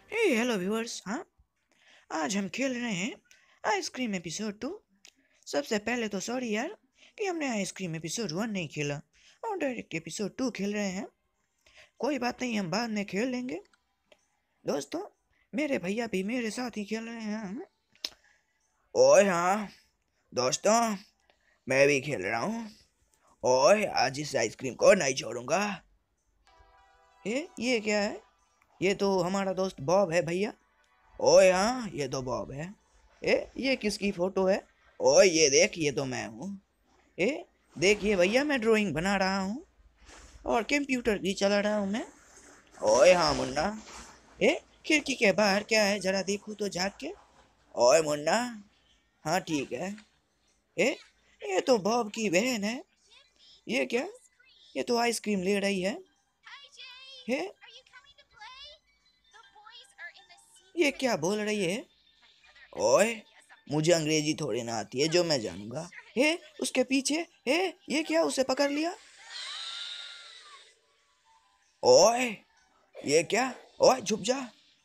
हे hello viewers. हाँ, आज हम खेल रहे हैं आइसक्रीम एपिसोड 2। सबसे पहले तो सॉरी यार कि हमने आइसक्रीम एपिसोड 1 नहीं खेला और डायरेक्ट एपिसोड 2 खेल रहे हैं। कोई बात नहीं, हम बाद में खेल लेंगे। दोस्तों, मेरे भैया भी मेरे साथ ही खेल रहे हैं। ओए हाँ दोस्तों, मैं भी खेल रहा हूँ। ओए आज इस आइसक्रीम को नहीं छोड़ूंगा। ये क्या है? ये तो हमारा दोस्त बॉब है भैया। ओए हाँ, ये तो बॉब है। ये किसकी फोटो है? ओए ये देख, ये तो मैं हूँ। ए देखिए भैया, मैं ड्राइंग बना रहा हूँ और कंप्यूटर भी चला रहा हूँ मैं। ओए हाँ मुन्ना। ए खिड़की के बाहर क्या है, जरा देखूँ तो झाँक के। ओए मुन्ना। हाँ ठीक है। ए ये तो बॉब की बहन है। ये क्या? ये तो आइसक्रीम ले रही है। ए ये क्या बोल रही है? ओए मुझे अंग्रेजी थोड़ी ना आती है जो मैं जानूंगा। उसके पीछे। ये क्या, उसे पकड़ लिया? ओए ये क्या? ओए छुप जा।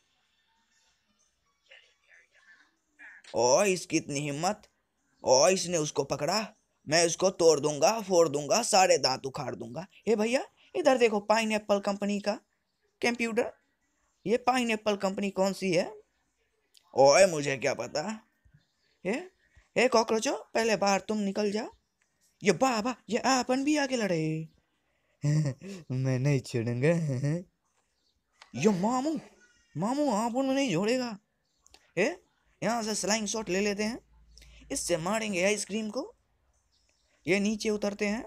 ओए इसकी इतनी हिम्मत! ओए इसने उसको पकड़ा। मैं उसको तोड़ दूंगा, फोड़ दूंगा, सारे दांत उखाड़ दूंगा। भैया, इधर देखो, पाइनएप्पल कंपनी का कंप्यूटर। ये पाइनएप्पल कंपनी कौन सी है? ओए मुझे क्या पता। हे कॉकरोचो, पहले बाहर तुम निकल जाओ। ये बाबा, ये आपन भी आके लड़े। मैं नहीं छोड़ूंगा। ये मामू, मामू आपन में नहीं जोड़ेगा। है यहाँ से स्लाइंग शॉट ले लेते हैं, इससे मारेंगे आइसक्रीम को। ये नीचे उतरते हैं।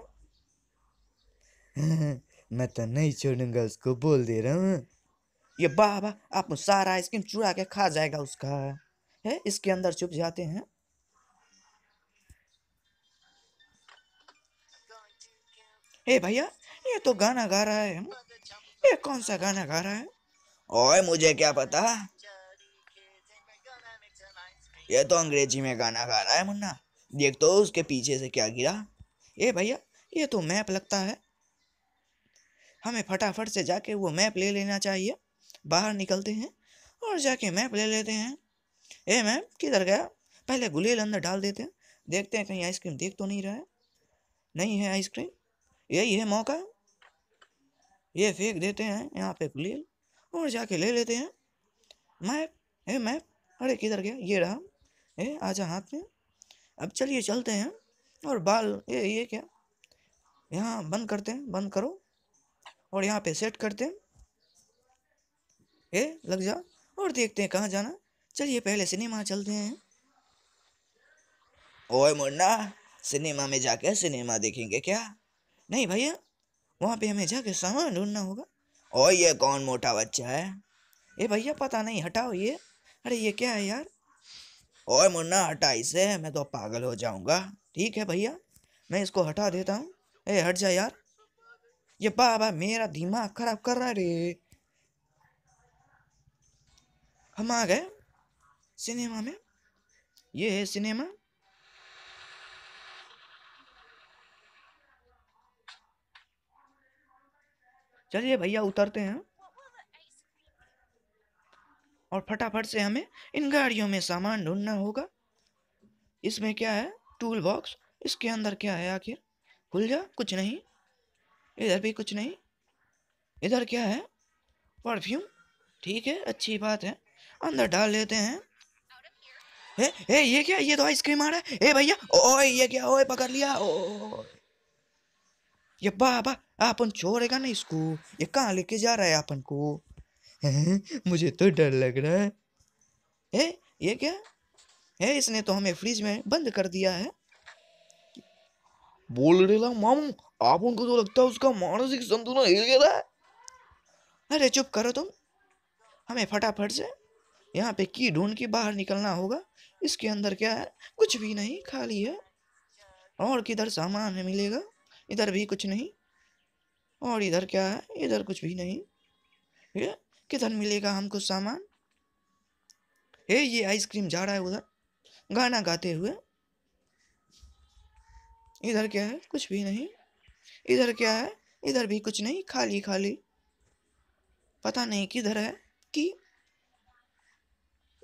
मैं तो नहीं छोड़ूंगा उसको, बोल दे रहा हूँ। ये बाबा, आप सारा आइसक्रीम चुरा के खा जाएगा उसका। है इसके अंदर छुप जाते हैं। भैया, ये तो गाना गा रहा है। ये कौन सा गाना गा रहा है? ओए मुझे क्या पता। ये तो अंग्रेजी में गाना गा रहा है मुन्ना। देख तो उसके पीछे से क्या गिरा। भैया, ये तो मैप लगता है। हमें फटाफट से जाके वो मैप ले लेना चाहिए। बाहर निकलते हैं और जाके मैप ले लेते हैं। मैप किधर गया? पहले गुलेल अंदर डाल देते हैं, देखते हैं कहीं आइसक्रीम देख तो नहीं रहा है। नहीं है आइसक्रीम। यही है मौका। ये फेंक देते हैं यहाँ पे गुलेल और जाके ले लेते हैं मैप। मैप, अरे किधर गया? ये रहा। आजा हाथ में। अब चलिए चलते हैं। और बाल, ये क्या? यहाँ बंद करते हैं, बंद करो और यहाँ पे सेट करते हैं। लग जा और देखते हैं कहाँ जाना। चलिए पहले सिनेमा चलते हैं। ओए मुन्ना, सिनेमा में जाके सिनेमा देखेंगे क्या? नहीं भैया, वहाँ पे हमें जाके सामान ढूंढना होगा। ओए ये कौन मोटा बच्चा है? भैया पता नहीं, हटाओ ये। अरे ये क्या है यार? ओए मुन्ना हटा इसे, मैं तो पागल हो जाऊंगा। ठीक है भैया, मैं इसको हटा देता हूँ। हट जा यार। ये बाबा मेरा दिमाग खराब कर रहा है रे। हम आ गए सिनेमा में। ये है सिनेमा। चलिए भैया उतरते हैं और फटाफट से हमें इन गाड़ियों में सामान ढूंढना होगा। इसमें क्या है? Tool box. इसके अंदर क्या है आखिर? खुल जा। कुछ नहीं। इधर भी कुछ नहीं। इधर क्या है? परफ्यूम। ठीक है, अच्छी बात है, अंदर डाल लेते हैं। ये क्या? ये तो आइसक्रीम आ रहा है। भैया, ओए ये क्या? ओए पकड़ लिया। ओ ये बाबा, आपन छोड़ेगा नहीं इसको। ये कहाँ लेके जा रहा है अपन को? मुझे तो डर लग रहा है। ये क्या है? इसने तो हमें फ्रिज में बंद कर दिया है। बोल रेला मामू, आप उनको तो लगता है उसका मानसिक संतुलन हिल गया है। अरे चुप करो तुम। हमें फटाफट से यहाँ पे की ढूंढ के बाहर निकलना होगा। इसके अंदर क्या है? कुछ भी नहीं, खाली है। और किधर सामान है मिलेगा? इधर भी कुछ नहीं। और इधर क्या है? इधर कुछ भी नहीं। ये किधर मिलेगा हमको सामान? ये आइसक्रीम जा रहा है उधर गाना गाते हुए। इधर क्या है? कुछ भी नहीं। इधर क्या है? इधर भी कुछ नहीं, खाली खाली। पता नहीं किधर है की।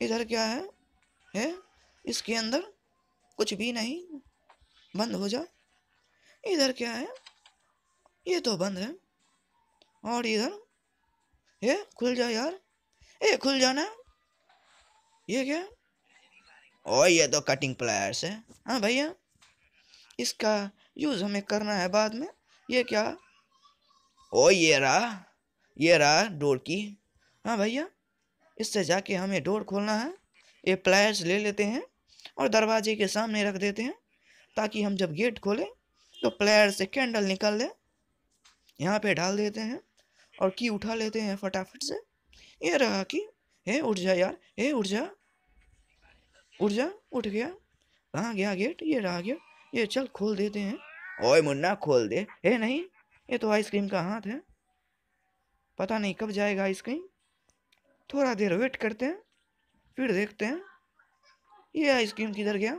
इधर क्या है? इसके अंदर कुछ भी नहीं, बंद हो जा। इधर क्या है? ये तो बंद है। और इधर खुल जा यार, खुल जाना। ये क्या? ओ ये तो कटिंग प्लायर्स है। हाँ भैया, इसका यूज हमें करना है बाद में। ये क्या? ओ ये रहा डोर की। हाँ भैया, इससे जाके हमें डोर खोलना है। ये प्लायर्स ले लेते हैं और दरवाजे के सामने रख देते हैं, ताकि हम जब गेट खोलें तो प्लेयर से कैंडल निकल ले। यहाँ पे डाल देते हैं और की उठा लेते हैं फटाफट से। ये रहा की। उठ जा यार, उठ जा, उठ जा, उठ गया। कहाँ गया गेट? ये रहा गेट। ये चल खोल देते हैं। ओए मुन्ना खोल दे। नहीं, ये तो आइसक्रीम का हाथ है, पता नहीं कब जाएगा आइसक्रीम। थोड़ा देर वेट करते हैं, फिर देखते हैं। ये आइसक्रीम किधर गया?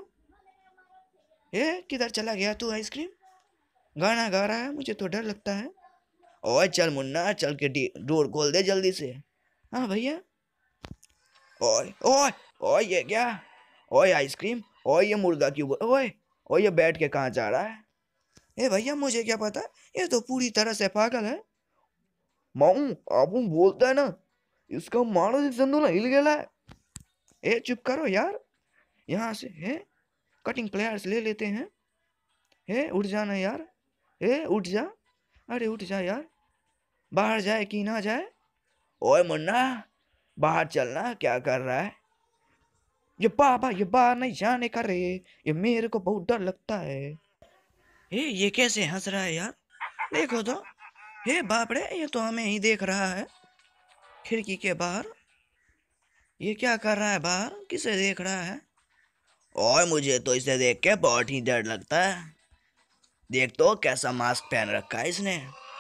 किधर चला गया तू आइसक्रीम? गाना गा रहा है, मुझे तो डर लगता है। ओए चल मुन्ना, चल के डोर खोल दे जल्दी से। हाँ भैया। ओए ओए ओए ये क्या? ओए आइसक्रीम। ओए ये मुर्गा क्यों? ओए ओए ये बैठ के कहाँ जा रहा है? भैया मुझे क्या पता, ये तो पूरी तरह से पागल है। माऊ आप बोलता है ना, इसका मानसिक संतुलन हिल गया है। चुप करो यार। यहाँ से कटिंग प्लेयर्स ले लेते हैं। उठ जाना यार, उठ जा। अरे उठ जा यार, बाहर जाए कि ना जाए। ओए मुन्ना, बाहर चलना, क्या कर रहा है? ये बाहर नहीं जाने का रे, ये मेरे को बहुत डर लगता है। ये कैसे हंस रहा है यार? देखो तो, बाप रे, ये तो हमें ही देख रहा है खिड़की के बाहर। ये क्या कर रहा है बाहर? किसे देख रहा है? और मुझे तो इसे देख के बहुत ही डर लगता है। देख तो कैसा मास्क पहन रखा है इसने।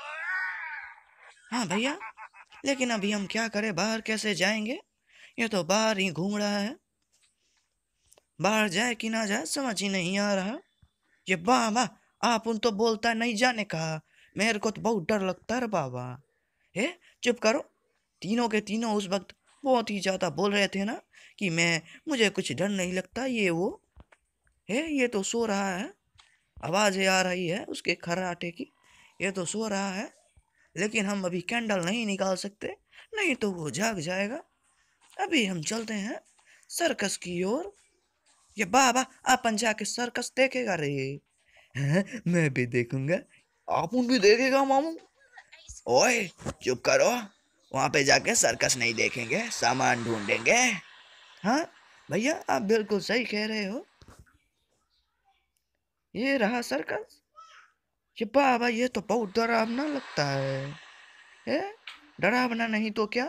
हाँ भैया, लेकिन अभी हम क्या करें? बाहर कैसे जाएंगे? ये तो बाहर ही घूम रहा है, बाहर जाए कि ना जाए समझ ही नहीं आ रहा। ये बाबा, आप उन तो बोलता नहीं जाने का, मेरे को तो बहुत डर लगता है बाबा। चुप करो। तीनों के तीनों उस वक्त बहुत ही ज्यादा बोल रहे थे ना कि मुझे कुछ डर नहीं लगता, ये वो। ये तो सो रहा है, आवाजें आ रही है उसके खर्राटे की। ये तो सो रहा है, लेकिन हम अभी कैंडल नहीं निकाल सकते, नहीं तो वो जाग जाएगा। अभी हम चलते हैं सर्कस की ओर। ये बाबा, अपन जाके सर्कस देखेगा रे? मैं भी देखूंगा। आप भी देखेगा मामू? ओए चुप करो, वहां पे जाके सर्कस नहीं देखेंगे, सामान ढूंढेंगे। हाँ भैया, आप बिल्कुल सही कह रहे हो। ये रहा सर्कस। ये बाबा, ये तो बहुत डरावना लगता है। डरावना नहीं तो क्या?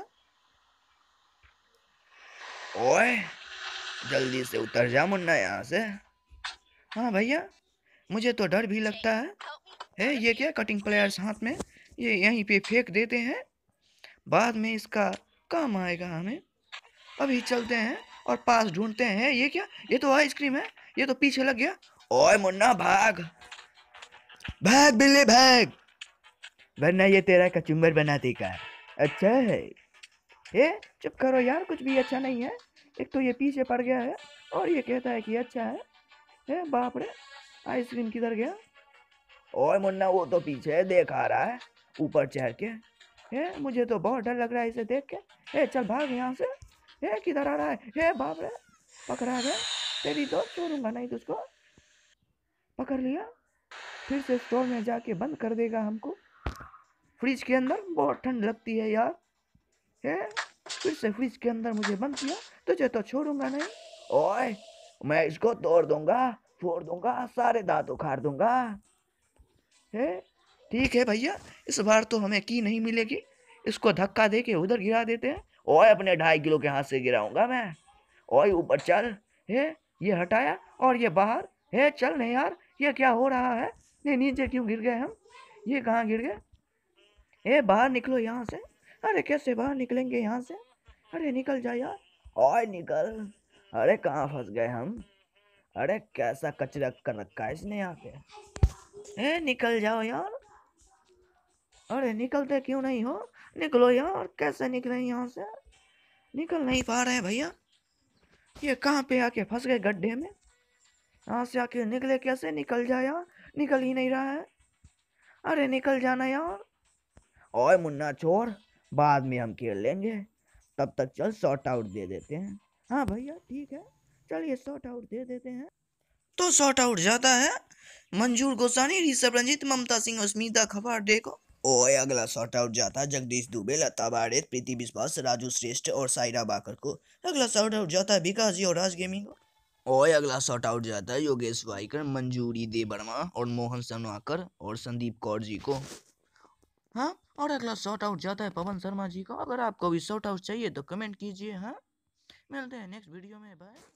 ओए जल्दी से उतर जा मुन्ना यहाँ से। हाँ भैया, मुझे तो डर भी लगता है। ये क्या कटिंग प्लेयर्स हाथ में, ये यहीं पे फेंक देते हैं, बाद में इसका काम आएगा हमें। अभी चलते हैं और पास ढूंढते हैं। ये क्या? ये तो आइसक्रीम है, ये तो पीछे लग गया। ओए मुन्ना भाग, भाग बिल्ले भाग, वरना ये तेरा कचुम्बर बना देगा। अच्छा है। चुप करो यार, कुछ भी अच्छा नहीं है। एक तो ये पीछे पड़ गया है और ये कहता है कि अच्छा है। बाप रे, आइसक्रीम किधर गया? ओए मुन्ना, वो तो पीछे देख आ रहा है ऊपर चढ़ के। मुझे तो बहुत डर लग रहा है इसे देख के। चल भाग यहाँ से। किधर आ रहा है? बाप रे, पकड़ा गया। तेरी तो छोड़ूंगा नहीं तुझको। पकड़ लिया। फिर से स्टोर में जाके बंद कर देगा हमको। फ्रिज के अंदर बहुत ठंड लगती है यार। फिर से फ्रिज के अंदर मुझे बंद किया, तुझे तो छोड़ूंगा नहीं। ओए, मैं इसको तोड़ दूंगा, फोड़ दूंगा, सारे दांत उखाड़ दूंगा। ठीक है भैया, इस बार तो हमें की नहीं मिलेगी। इसको धक्का दे के उधर गिरा देते हैं। ओए अपने 2.5 किलो के हाथ से गिराऊंगा मैं। ओए ऊपर चल। ये हटाया और ये बाहर। चल नहीं यार, ये क्या हो रहा है? नहीं, नीचे क्यों गिर गए हम? ये कहाँ गिर गए? बाहर निकलो यहाँ से। अरे कैसे बाहर निकलेंगे यहाँ से? अरे निकल जा यार। ओए निकल। अरे कहाँ फंस गए हम? अरे कैसा कचरा कर रखा है इसने यहाँ पे। निकल जाओ यार। अरे निकलते क्यों नहीं हो? निकलो यार, कैसे निकले यहाँ से? निकल नहीं पा रहे भैया। ये कहाँ पे आके फंस गए गड्ढे में। यहाँ से आके निकले कैसे, निकल जा यार, निकल ही नहीं रहा है। अरे निकल जाना यार। ओए मुन्ना चोर, बाद में हम खेल लेंगे, तब तक चल शॉर्ट आउट दे देते हैं। हाँ भैया ठीक है, चलिए शॉर्ट आउट दे देते हैं। तो शॉर्ट आउट जाता है मंजूर गोसानी, ऋषभ रंजीत, ममता सिंह और स्मिता खपाटे को। ओए अगला शॉट आउट जाता है जगदीश दुबे, लता बाड़े, प्रीति विश्वास, राजू श्रेष्ठ और सायरा बाकर को। अगला शॉट आउट जाता है विकास जी और राज गेमिंग को। ओए अगला शॉट आउट जाता है योगेश वाइकर, मंजूरी दे वर्मा और मोहन सनवाकर और संदीप कौर जी को। हाँ, और अगला शॉट आउट जाता है पवन शर्मा जी को। अगर आपको भी शॉट आउट चाहिए तो कमेंट कीजिए। हाँ, मिलते हैं नेक्स्ट वीडियो में, बाय।